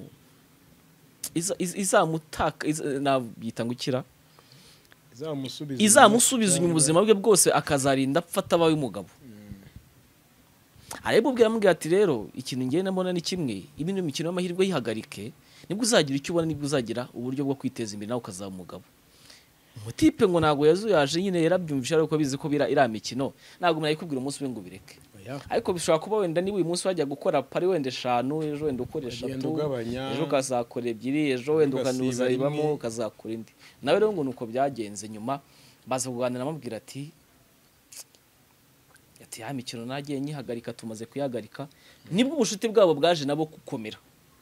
izamutaka nabyita ngukira izamusubiza inyuma ubuzima bwe bwose, akazarinda apfata abaye umugabo. Areba ubwira amubwira ati rero ikintu ngiye nabona ni kimwe, ibintu imikino y'amahirwe yihagarike, nibwo uzagira icyo ubona, nibwo uzagira uburyo bwo kwiteza imbere nawe ukazaba umugabo. Umutipe ngo nago yazuyaje nyine yarabyumvisha, ariko bizi ko ira mikino nago murayikubwira umunsi we ngo bireke. Ariko bishobora kuba wenda niba uyu munsi wajya gukora pari wenda 5, ejo wenda ukoresha 3, ejo ukazakora 2, ejo wenda ukanuza ibamo ukazakora indi. Nawe rero ngo nuko byagenze, nyuma baza kuganira amubwira ati ya mikino nagiye nyihagarika, tumaze kuyagarika, nibwo ubushuti bwabo bwaje nabo gukomera.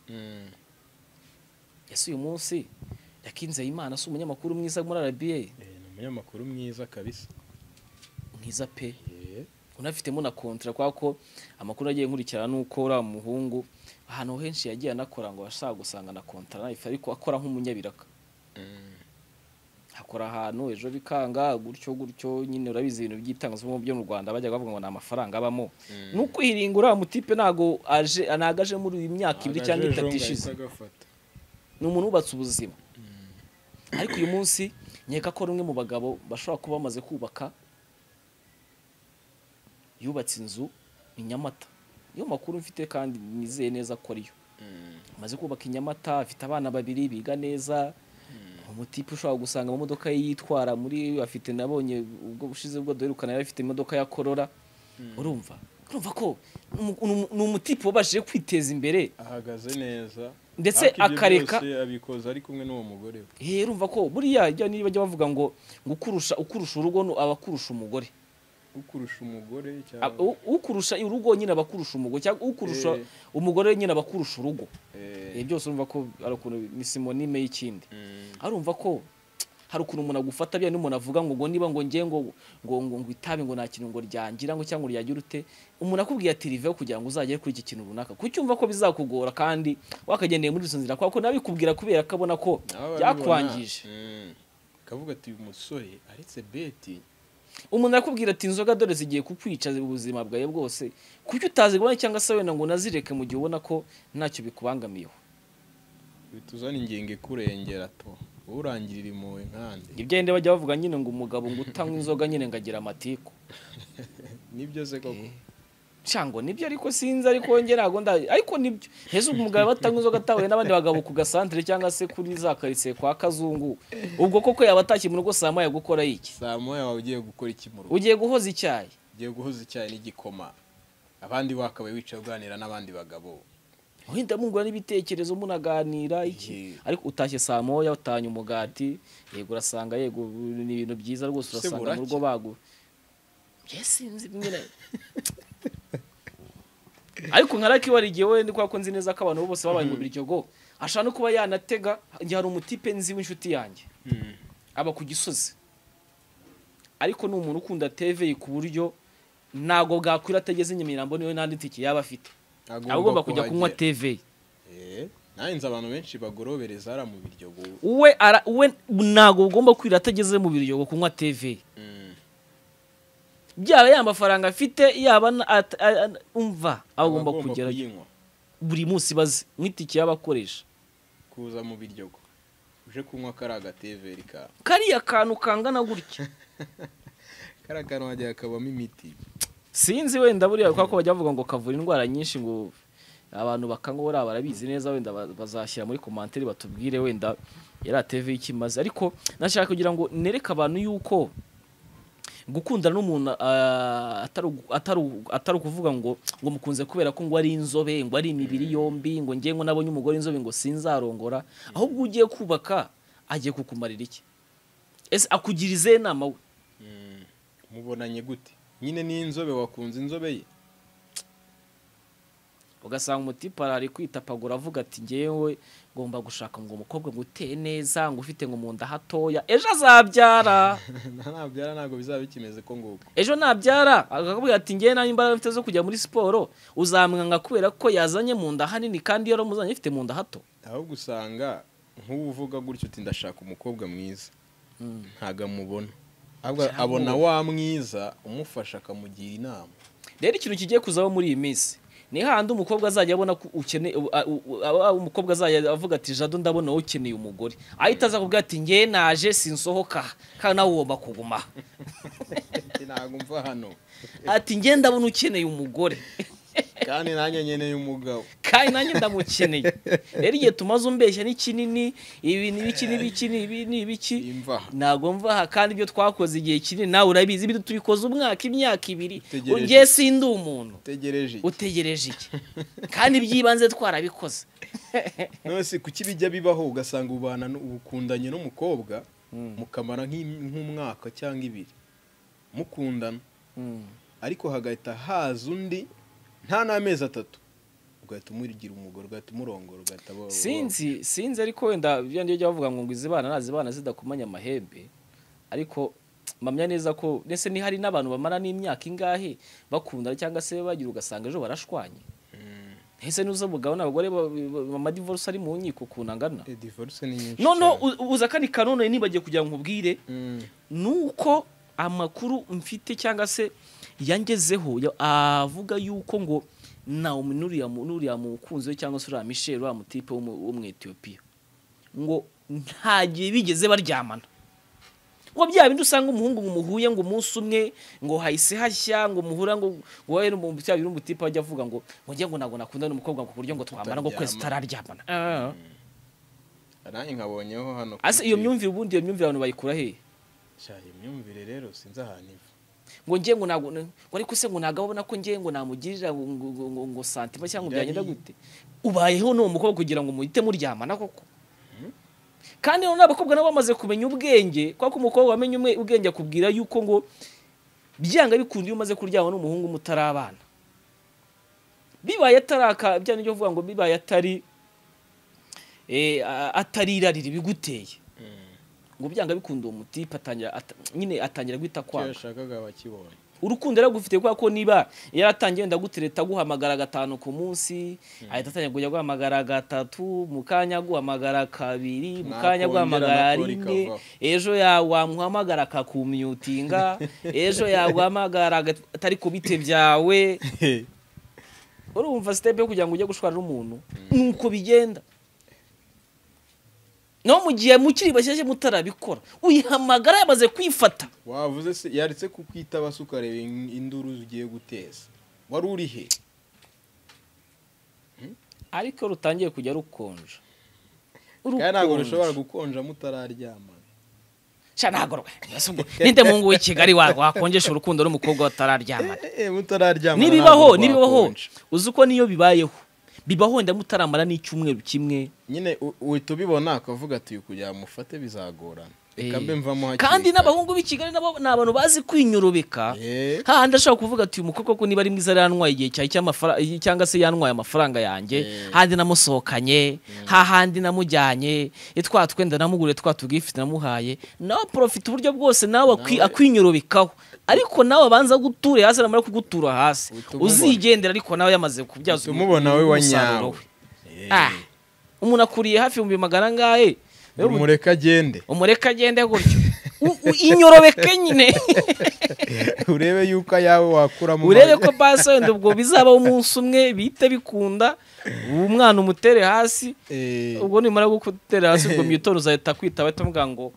Ese uyu munsi Lucky Nzeyimana si umunyamakuru mwiza muri RBA? Ni umunyamakuru mwiza kabisa, mwiza pe. Unafitemo na kontra, kwa ko amakuru agiye nkurikirana nuko ura muhungu ahantu henshi yagiye anakora ngo ashaka gusanga na kontra nayo, ariko akora nk'umunyabiraka. Akora ahantu ejo bikanga gutyo nyine, urabizi ibintu by'itangazamakuru byo mu Rwanda bajya bavuga ngo na amafaranga abamo. Nuko ihiringura mutipe nago anagaje muri uyu myaka 2 cyangwa 3 ishize. Ni umuntu ubatse ubuzima. Ariko uyu munsi nyeka ko rumwe mu bagabo bashobora kuba bamaze kubaka, yubatse inzu i Nyamata. Iyo makuru mfite kandi nizeye neza ko ariyo. Amaze kubaka i Nyamata, afite abana babiri biga neza. Umutipe ushobora gusanga mu modoka yitwara muri afite, nabonye ubwo bushize bwo dorukana yari afite imodoka ya Corolla. Urumva urumva ko ni umutipe wabashije kwiteza imbere ahagaze neza ndetse akareka abikoza ari kumwe n'uwo mugore we. urumva ko buriya niba bajya bavuga ngo ukurusha urugo abakurusha umugore, ukurusha umugore cyangwa ukurusha urugo nyine abakurusha umugore, cyangwa ukurusha umugore nyine abakurusha urugo. Byose urumva ko ari ukuntu ni simonime y'ikindi. Arumva ko hari ukuntu umuntu agufata bya n'umuntu avuga ngo niba ngo ngiye ngo itabi ngo nta kintu ngo ryangira ngo cyangwa ryagira ute, umuntu akubwiye ati riveho kugira ngo uzagere kuri iki kintu runaka, kucyumva ko bizakugora kandi wakagendeye muri izo nzira, kuko nabikubwira kubera akabona ko byakwangije. kavuga ati uyu musore aretse beti, umuntu arakubwira ati inzoga dore zigiye kukwica ubuzima bwawe bwose, kuko utazigabanya cyangwa se wenda ngo nazireke mu gihe ubona ko ntacyo bikubangamiyeho. bituzana ingenge kurengera to urangirira impuhwe nkande. Ibyo ende bajya bavuga nyine ngo umugabo ngo utanywa inzoga nyine ngagira amatiku. Nibyo se koko cyangwa nibyo, ariko sinzi, ariko nge ntago ariko nibyo heze umugabo batanywa inzoga atahuye n'abandi bagabo ku gasantere cyangwa se kuri za karitsiye kwa Kazungu, ubwo koko yaba atashye mu rugo saa moya gukora iki? Saa moya wawe ugiye gukora iki mu rugo? Ugiye guhoza icyayi? Ugiye guhoza icyayi n'igikoma, abandi wakabaye wicaye uganira n'abandi bagabo, wenda mungura n'ibitekerezo munaganira iki. Ariko utashye saa moya utanye umugati, yego urasanga yego ni ibintu byiza rwose, urasanga mu rugo bagu sinzi nyine. Ariko nkaraki warigiye we ndiko ko nzi neza ko abantu bose babaye mu Biryogo, ashaka no kuba yanatega. Njye hari umutipe nzi w'inshuti yanjye aba ku Gisozi, ariko ni umuntu ukunda TV ku buryo ntago bwakwira atageze Nyamirambo niwe nandi tiki yaba afite, agomba kujya kunywa TV. Nahinze abantu benshi bagorobereza ara mu Biryogo, we ntago ugomba kwira atageze mu Biryogo kunywa TV. Byaba ya mafaranga afite yaba umva agomba kugera buri munsi bazi mwitiki yabakoresha kuza mu Biryogo uje kunywa karaga TV rika kariya kantu kangana gutya karakantu wajya akabamo imiti. Sinzi wenda buriya ko bajya bavuga ngo kavura indwara nyinshi, ngo abantu bakangora barabizi neza, wenda bazashyira muri commentaire batubwire wenda yari TV ikimaze. Ariko nashaka kugira ngo nereka abantu yuko gukundana n'umuntu atari ukuvuga ngo mukunze kubera ko ngo ari inzobe, ngo ari imibiri yombi, ngo ngiye ngo nabonye umugore inzobe ngo sinzarongora. Ahubwo ugiye kubaka agiye kukumarira iki? Ese akugirize inama we mubonanye gute? Nyine ni inzobe wakunze inzobe ye, ugasanga umutipa ari kwitapagura avuga ati ngewe ngomba gushaka ngo umukobwa ngo uteye neza, ngo ufite ngo mu nda hatoya, ejo azabyara. Nabyara ntago bizaba bikimeze ko nguko. Ejo nabyara akakubwira ati ngewe nta imbaraga mfite zo kujya muri siporo, uzamwanga kubera ko yazanye mu nda hanini kandi yari muzanye ifite mu nda hato. Ahubwo usanga nk'uvuga gutyo uti ndashaka umukobwa mwiza, ntago amubona, ahubwo abona wa mwiza umufasha akamugira inama. Rero ikintu kigiye kuzaho muri iyi minsi ni handi umukobwa azajya abona ko ukeneye, umukobwa azajya avuga ati Jado ndabona wowe ukeneye umugore, ahita aza kuvuga ati ngiye naje sinsohoka kandi nawe ugomba kuguma. Ntago mva hano, ati ngiye ndabona ukeneye umugore kandi nanjye nkeneye umugabo, kandi nanjye ndamukeneye. Rero igihe tumaze umbeshya ni kinini, ibi ni ibiki ntago mva, kandi ibyo twakoze igihe kinini nawe urabizi, ibyo tubikoze imyaka 2, ngiye sindi umuntu utegereje iki? Kandi ibyibanze twarabikoze. Nose kuki bijya bibaho ugasanga ubana ubukundanye n'umukobwa mukamara nk'umwaka cyangwa 2 mukundana, ariko hagahita haza undi nta n'amezi 3 ugahita umurigira umugore, ugahita umurongora, ugahita sinzi ariko wenda byandi byo bavuga ngo izibana nazibana zidakumanya amahembe. Ariko mamya neza ko nese ni hari n'abantu bamara n'imyaka ingahe bakundana cyangwa se bagira ugasanga ejo barashwanye. Ese nuzo mugabo n'abagore mama divorce ari mu nkiko kunangana. Divorce ni nyinshi. No uza kandi kanone nibagiye kugira ngo nkubwire nuko amakuru mfite cyangwa se yangezeho avuga yuko ngo nawe nuriya mukunzi cyangwa se uriya Michel wa mutipe wo mu Ethiopia ngo ntagiye bigeze baryamana, ngo bya bindi usanga umuhungu muhuye ngo umunsi umwe ngo hahise hashya ngo muhura ngo wowe n'umutipe n'umutipe bajya avuga ngo ngiye ngo nago nakunda n'umukobwa ngo buryo ngo twamara ngo kwezi tararyamana. Aranye nkabonyeho hano. Ase iyo myumvire ubundi iyo myumvire abantu bayikura he? Cyari imyumvire rero sinzi ahantu iva. ngo ngiye ngo nago ngo ariko se ngo nagabona ko ngiye ngo namugirira ngo santima cyangwa byagenda gute ubayeho no mukobwa kugira ngo muhite muryamana koko kandi none abakobwa nabo bamaze kumenya ubwenge kwa ko umukobwa wamenye ubwenge akubwira yuko ngo byanga bikundi umaze kuryama n'umuhungu mutarabana bibaye ataraka byane byo vuga ngo bibaye atari atarirarira biguteye ngo byanga bikunda uwo muti nyine atangira gwita kwanga yashakaga bakibonye urukundo ragufite kwa ko niba yaratangiye ndagutereta guhamagara 5 ku munsi ahita atangira kujya guhamagara 3 mukanya guhamagara 2 mukanya guhamagara 4 ejo wamuhamagara akakumyutinga ejo yaguhamagara atari kubite byawe urumva step yo kugira ngo ujye gushwara n'umuntu nuko bigenda no mu gihe mukiri bashyashye mutarabikora uyihamagara yamaze kwifata wavuze se yaretse kukwita basukareba induru ugiye guteza wari uri he ariko rutangiye kujya rukonja kandi ntabwo rushobora gukonja mutararyamana ntabwo ninde mungu w'i Kigali wakonjesha urukundo n'umukobwa batararyamana mutararyamana nibibaho uzi uko niyo bibaho ndamutaramara n'icyumweru kimwe nyine uhita ubibona akavuga ati kugira mufate bizagorana reka mbe mvamo hakiri kandi n'abahungu b'i Kigali nabo ni abantu bazi kwinyurubika hahandi ashobora kuvuga ati umukobwa ko niba ari mwiza yanwaye igihe cyawe cyangwa se yanwaye amafaranga yanjye handi namusohokanye hahandi namujyanye twa twenda namugure twa tugifite namuhaye nawe profite uburyo bwose nawe akwinyurubikaho ariko nawe abanza guture hasi namara kugutura hasi uzigendera ariko nawe yamaze kubyaza umubona we wanyawe umuntu akuriye hafi 100 ngahe umureka agende gutyo inyorobeke nyine urebe yuko yawe wakuramo urebe ko base wenda ubwo bizaba umunsi umwe bite bikunda umwana umutere hasi ubwo nimara gukutera hasi ubwo myitono uzahita kwitaba tumubwira ngo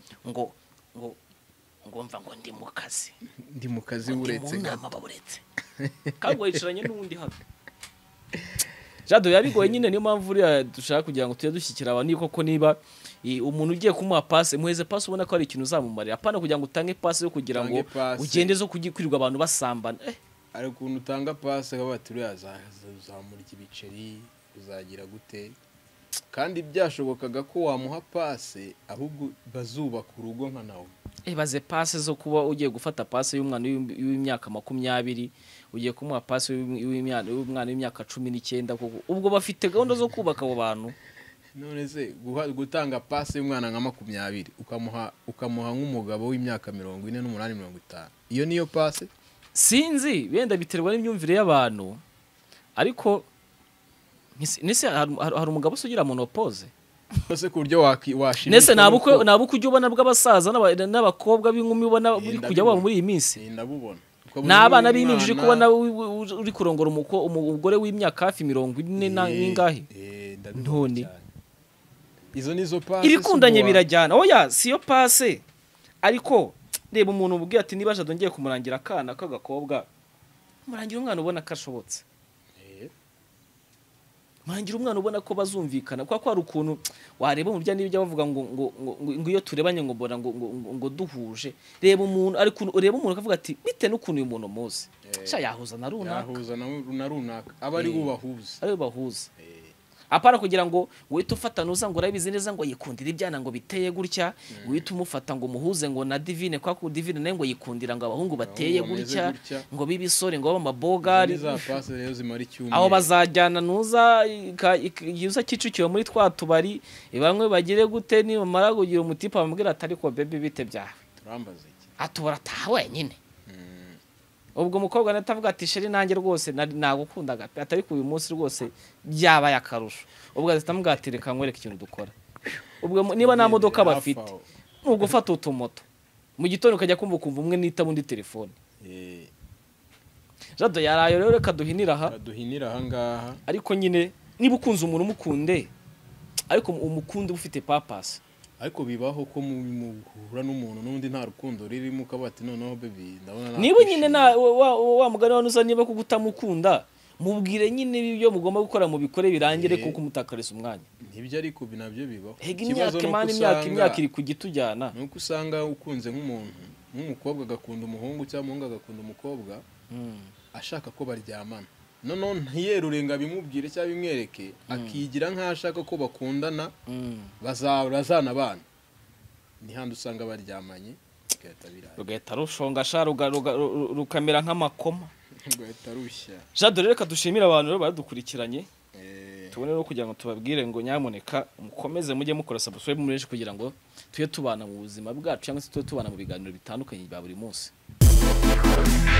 mva ngo ndi mu kazi uretse gato kagwa yicaranye n'undi hano Jado yabigoye nyine niyo mpamvu dushaka kugira ngo tujye dushyikira abantu koko niba umuntu ugiye kumuha passe muheze passe ubona ko ari ikintu uzamumarira apana kugira ngo utange passe yo kugira ngo ugende zo kwirirwa abantu basambana ari ukuntu utanga passe gabaturu yazamurika ibiceri uzagira gute kandi byashobokaga ko wamuha passe ahubwo bazubaka urugo nka nawe baze passe zo kuba ugiye gufata passe y'umwana w'imyaka 20 ugiye kumuha passe y'umwana w'imyaka 19 ubwo bafite gahunda zo kubaka abo bantu none se gutanga passe y'umwana nka 20 ukamuha nk'umugabo w'imyaka 48 50 iyo niyo passe sinzi benda biterwa n'imyumvire y'abantu ariko nese hari umugabo usugira monopause Ose kuryo washimye nese nabuko ujye ubona bw'abasaza n'abakobwa b'inkumi ubona uri kujya baba muri iyi minsi ndabubona n'abana b'impinja kubona uri kurongora umugore w'imyaka hafi 40 n'ingahe ntone izo nizo passe ibikundanye birajyana oya siyo passe ariko reba umuntu ubwiye ati niba Jado ngiye kumurangira akana k'agakobwa murangira umwana ubona kashobotse murangira umwana ubona ko bazumvikana kwa ko ari ukuntu wareba mu bya n'ibyo bavuga ngo iyo turebanye ngo mbona ngo duhuje reba umuntu ari ureba umuntu akavuga ati bite n'ukuntu uyu muntu muzi yahuza na runaka aba ari bahuza apara kugira ngo uhite ufatana uza ngo urabizi neza ngo yikundira ibyana ngo biteye gutya uhite umufata ngo muhuze ngo na Divine kwa ko Divine nayo ngo yikundira ngo abahungu bateye gutya ngo bibisore ngo bamabogari aho bazajyana nuza yuza Kicukiro muri twa tubari bamwe bagire gute ni bamara kugira umutipa bamubwira atari ko baby bite byawe turambaza iki atubura tawe nyine ubwo umukobwa natavuga ati sheri nanjye rwose nagukundaga atari ku uyu munsi rwose byabaye akarusho ubwo azitamuga ati reka nkwereke ikintu dukora ubwo niba nta modoka bafite ugufata utumoto mu gitondo ukajya kumva umwe nita muri telefone Jado yarayo rero reka duhinira aha ngaha ariko nyine niba ukunze umuntu umukunde ariko umukunde ufite purpose ariko bibaho ko muhura n'umuntu n'undi nta rukundo ririmo kabati noneho baby ndabona niba nyine wa mugani wanuza niba kugutamukunda mubwire nyine ibyo mugomba gukora mu bikore birangire kuko umutakarisa umwanya nibyo ariko binabyo bibaho imyaka iri kugitujyana nuko usanga ukunze nk'umuntu nk'umukobwa agakunda umuhungu cyangwa umuhungu agakunda umukobwa ashaka ko baryamana noneho ntiyerure ngo abimubwire cyangwa bimwereke akigira nk'aho ashaka ko bakundana bazanabana ni handi usanga baryamanye rugahita rushonga rukamera nk'amakoma rugahita rushya. Jado reka dushimira abantu rero badukurikiranye tubone no kugira ngo tubabwire ngo nyamuneka mukomeze mujye mukora subscribe muri kugira ngo tuye tubana mu buzima bwacu cyangwa se tuye tubana mu biganiro bitandukanye bya buri munsi.